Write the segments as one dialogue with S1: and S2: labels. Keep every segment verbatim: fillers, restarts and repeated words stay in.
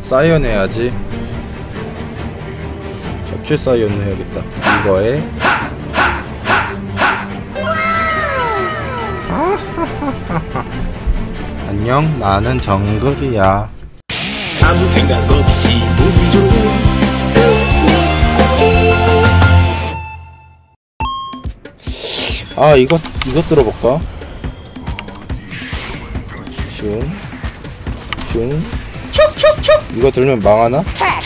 S1: 사이언 해야지. 적출 사이언 해야겠다. 이거에 안녕, 나는 정글이야.
S2: 아무 생각 없이 보기 좋은
S1: 아, 이거 이거 들어볼까? 슝, 슝, 촉촉촉. 이거 들면 망하나?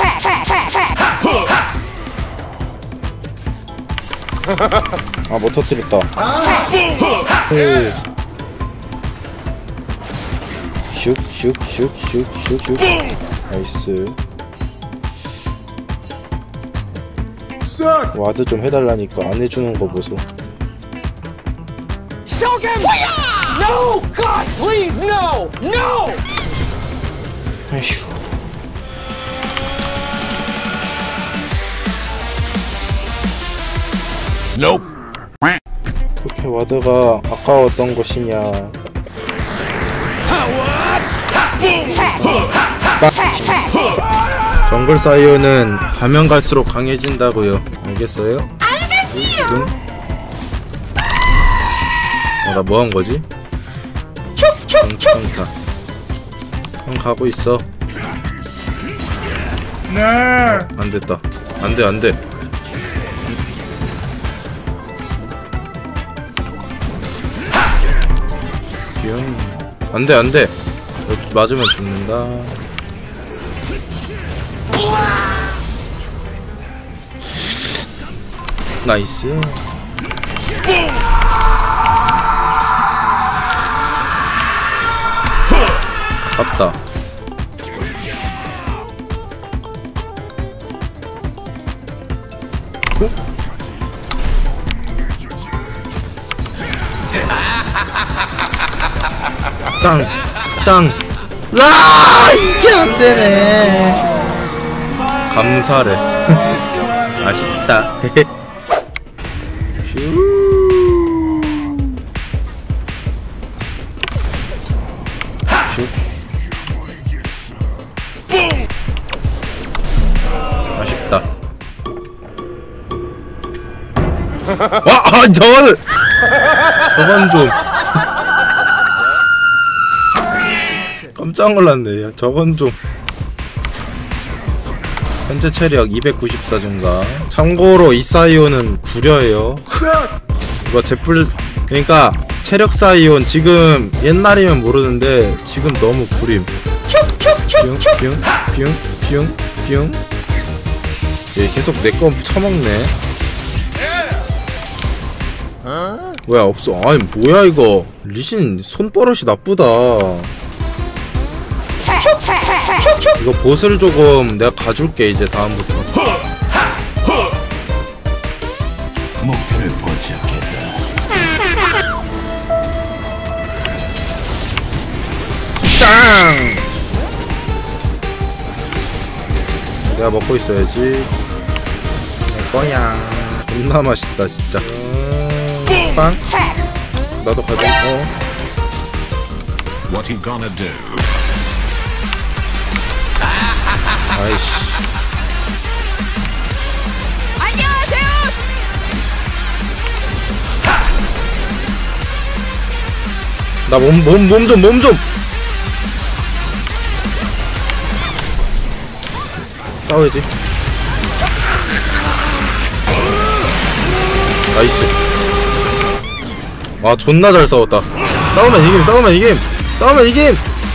S1: 아, 못 터뜨렸다. 슉, 슉, 슉, 슉, 슉, 슉. 나이스. 와드 좀 해달라니까 안 해주는 거 보소.
S3: No! God, please, no! No!
S1: 에휴.
S2: Nope.
S1: 그렇게 와드가 아까웠던 것이냐. 정글 사이오는 가면 갈수록 강해진다고요. 알겠어요? 알겠어요. 어, 나 뭐 한 거지? 촉촉촉. 형 가고 있어.
S2: 네.
S1: 어, 안 됐다. 안 돼, 안 돼. 뿅. 안 돼, 안 돼. 맞으면 죽는다. 나이스. 아깝다. 땅! 땅! 아! 이게 안되네. 감사래. 아쉽다. 슈. 슈. 아쉽다. 와! 아, 저거는! 저건 좀 깜짝 놀랐네. 야, 저건 좀. 현재 체력 이백구십사 증가. 참고로 이 사이온은 구려예요. 이거 제풀, 그러니까 체력 사이온 지금 옛날이면 모르는데 지금 너무 구림. 뿅뿅뿅뿅뿅뿅. 얘 계속 내 거 처먹네. 뭐야, 없어. 아니 뭐야 이거. 리신 손버릇이 나쁘다. 이거 보스를 조금 내가 가줄게 이제 다음부터.
S2: 목표를 포착했다.
S1: 땅! 내가 먹고 있어야지. 내 거야. 겁나 맛있다 진짜. 음, 빵? 나도 가져. 어.
S2: What you gonna do?
S1: 아이씨.
S3: 안녕하세요!
S1: 나 몸, 몸, 몸 좀, 몸 좀! 싸워야지. 나이스. 와, 존나 잘 싸웠다. 싸우면 이김, 싸우면 이김! 싸우면 이김!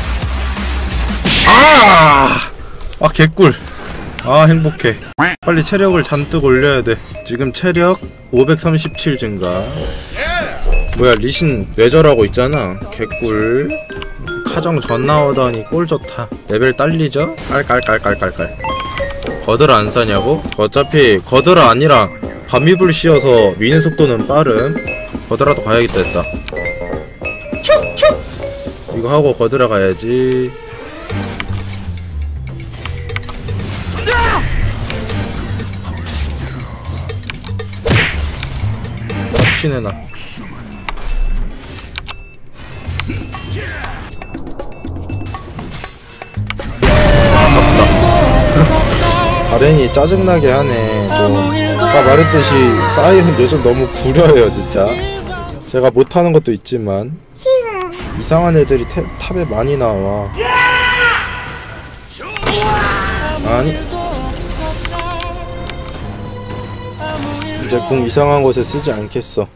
S1: 아! 아, 개꿀. 아, 행복해. 빨리 체력을 잔뜩 올려야 돼. 지금 체력 오백삼십칠 증가. 뭐야, 리신 뇌절하고 있잖아. 개꿀. 카정 전 나오더니 꼴 좋다. 레벨 딸리죠? 깔깔깔깔깔깔. 거드라 안 사냐고? 어차피 거드라 아니라 밤이불 씌어서 미는 속도는 빠름. 거드라도 가야겠다 했다. 촉촉! 이거 하고 거드라 가야지. 납치내놔. 아깝다. 가렌이 짜증나게 하네. 좀 아까 말했듯이 사이언 요즘 너무 구려요 진짜. 제가 못하는 것도 있지만 이상한 애들이 태, 탑에 많이 나와. 아니 이제 궁 이상한 곳에 쓰지 않겠어.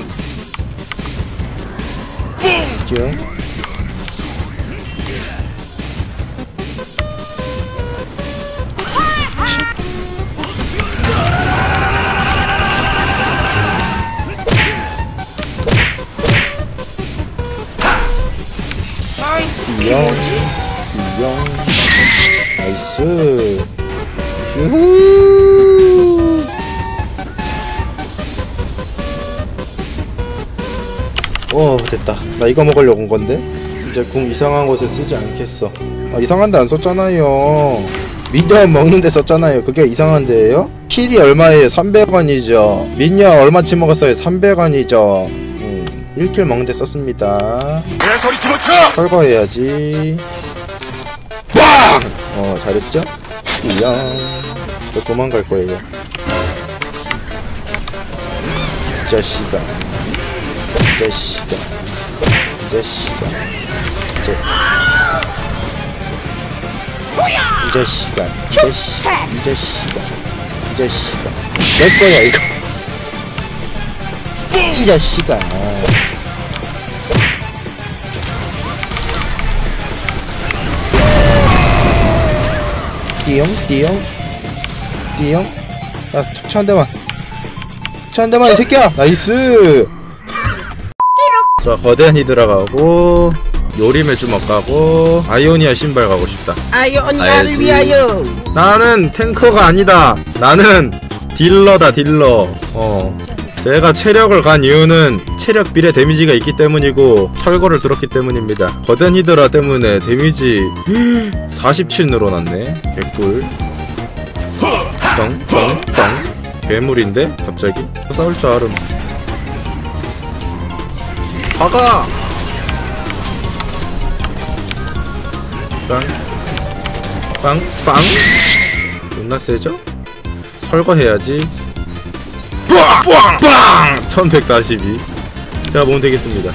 S1: 응? 이영 이영 나이스. 유후. 오 됐다. 나 이거 먹으려고 온 건데. 이제 궁 이상한 곳에 쓰지 않겠어. 아 이상한데 안 썼잖아요. 미녀 먹는데 썼잖아요. 그게 이상한데요? 킬이 얼마예요? 삼백 원이죠. 미녀 얼마치 먹었어요? 삼백 원이죠. 음, 일 킬 먹는데 썼습니다.
S4: 내 소리 집어쳐!
S1: 철거해야지. 빵! 어 잘했죠? 이양. 저 도망갈 거예요. 이 자식아. 이 자식아. 이 자식아. 이 자식아. 이 자식아. 이 자식아. 이 자식아. 내 거야 이거. 이 자식아. 띠용 띠용 띠용. 야 척추 한 대만. 척추 한 대만 이 새끼야. 나이스. 자 거대한 히드라 가고 요림의 주먹 가고 아이오니아 신발 가고 싶다.
S5: 아이오니아를 위하여.
S1: 나는 탱커가 아니다. 나는 딜러다 딜러. 어 제가 체력을 간 이유는 체력 비례 데미지가 있기 때문이고 철거를 들었기 때문입니다. 거대한 히드라 때문에 데미지 사십칠 늘어났네. 개꿀. 덩덩덩. 괴물인데 갑자기 싸울 줄 알음. 박아. 빵, 빵, 빵. 존나 세죠? 설거해야지. 빵, 빵, 빵. 천백사십이. 제가 보면 되겠습니다.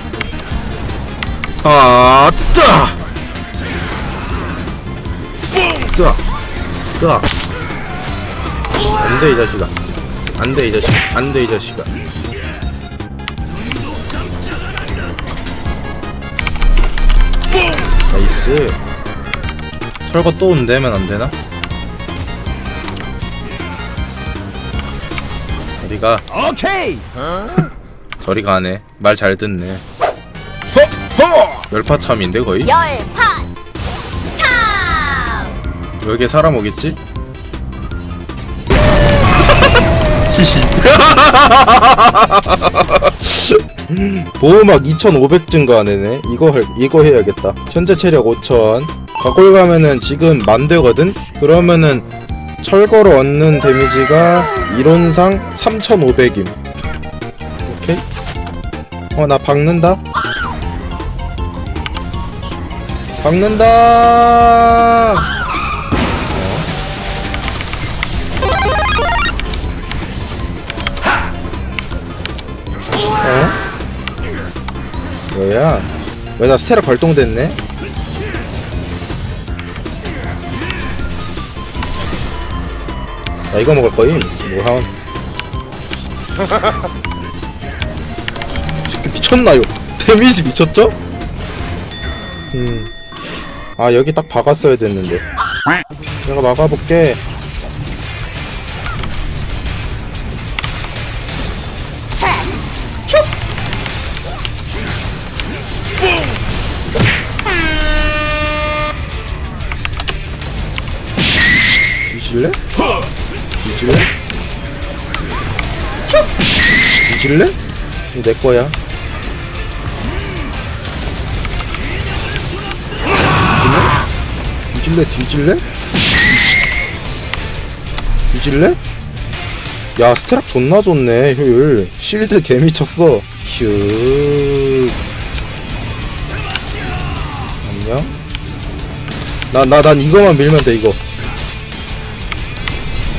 S1: 아, 따, 따, 따. 안돼 이 자식아. 안돼 이 자식. 안돼 이 자식아. 나이스. 철거 또 온대면 안되나? 어디가?
S4: 오케이!
S1: 저리 가네. 말 잘 듣네. 허! 열파참인데 거의?
S5: 열파 참.
S1: 여기에 사람 오겠지? 히히. 보호막 이천오백 증가하네. 이거 할, 이거 해야겠다. 현재 체력 오천. 가골 가면은 지금 만대거든? 그러면은 철거로 얻는 데미지가 이론상 삼천오백임. 오케이? 어, 나 박는다? 박는다! 어? 뭐야? 왜 나 스테라 발동됐네? 나 이거 먹을 거임. 뭐함? 미쳤나요? 데미지 미쳤죠? 음. 아 여기 딱 박았어야 됐는데. 내가 막아볼게. 뒤질래? 뒤질래? 뒤질래? 이거 내 거야. 뒤질래? 뒤질래? 뒤질래? 야 스테락 존나 좋네. 효율 실드 개미쳤어. 슈. 안녕. 나 나 난 이거만 밀면 돼. 이거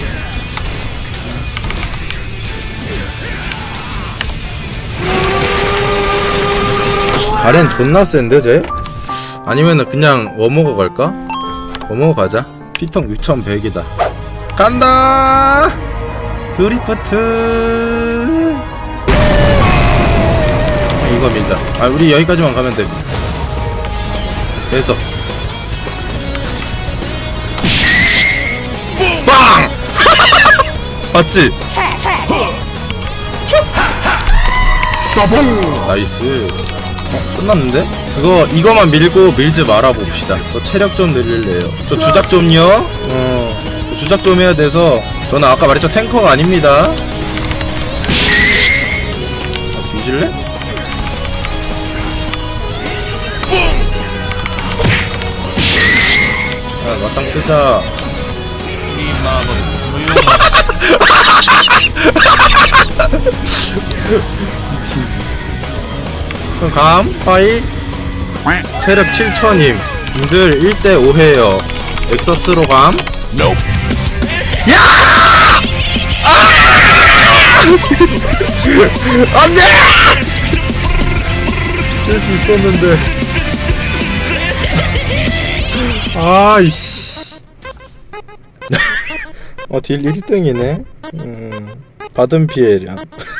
S1: 가렌 존나 센데 쟤? 아니면은 그냥 워머거 갈까? 워머거 가자. 피통 육천백이다. 간다! 드리프트! 이거 밀자. 아, 우리 여기까지만 가면 돼. 됐어. 빵! 맞지? 나이스. 어, 끝났는데? 이거, 이거만 밀고 밀지 말아 봅시다. 저 체력 좀 늘릴래요. 저 주작 좀요? 어, 저 주작 좀 해야 돼서. 저는 아까 말했죠, 탱커가 아닙니다. 아, 뒤질래? 야, 맞짱 뜨자. 그럼 감, 파이. 체력 칠천임. 님들 일 대 오 해요. 엑서스로 감. 야! 아! 안 돼! 될 수 있었는데. 아이씨. 어, 딜 일 등이네. 음, 받은 피해량.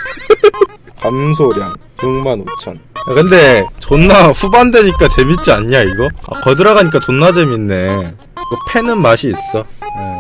S1: 감소량 육만 오천. 야, 근데 존나 후반되니까 재밌지 않냐 이거? 아, 거들어가니까 존나 재밌네. 이거 패는 맛이 있어. 에.